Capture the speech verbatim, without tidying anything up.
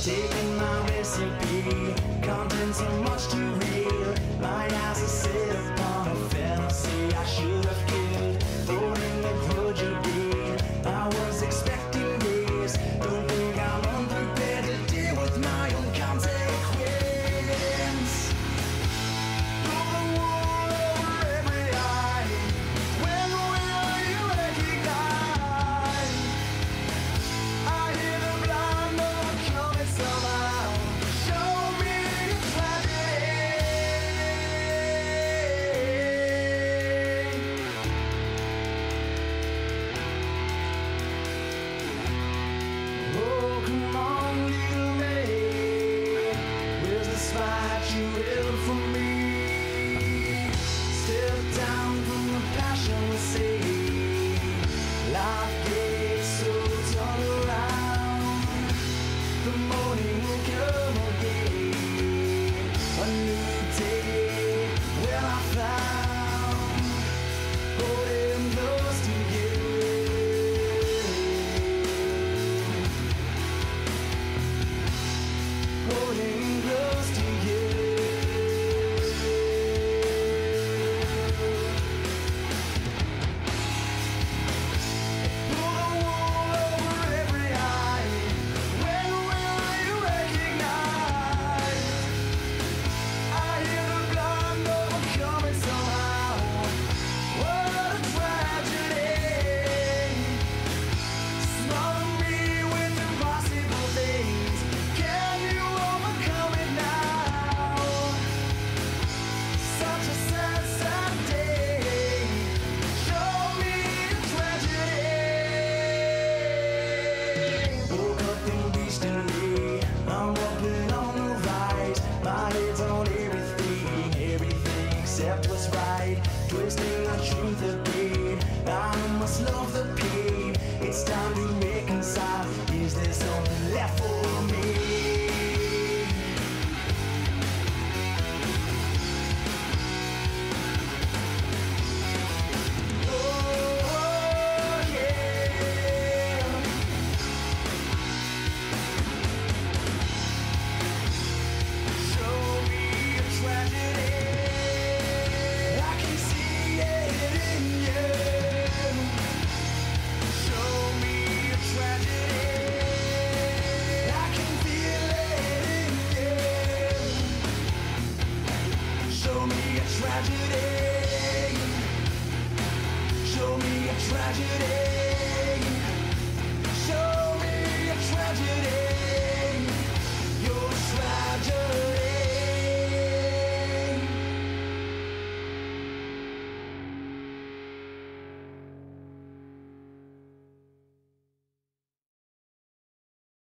taking my recipe, content so much too real. My eyes are set upon a fantasy I should have killed, holding a grudge again. I was expecting this, don't think I'm unprepared to deal with my own consequence. Pull the wool over every eye, when will you recognize? I hear the blind note coming somehow. Show me your tragedy. Oh, come on, little maid, where's the spite you held from me? Step down from the passionless sea. Life gets so turned around. The morning will come again, a new day. Well, I found holding close to you, holding close to you. Pull the wool over every eye, when will you recognize? I hear the blind note coming somehow. What a tragedy. Smother me with impossible things. Can you overcome it now? Such a sad, sad day. Show me a tragedy. Woke up and reached in me. I'm walking on the rise. My head's on everything, everything except what's right. Twisting the truth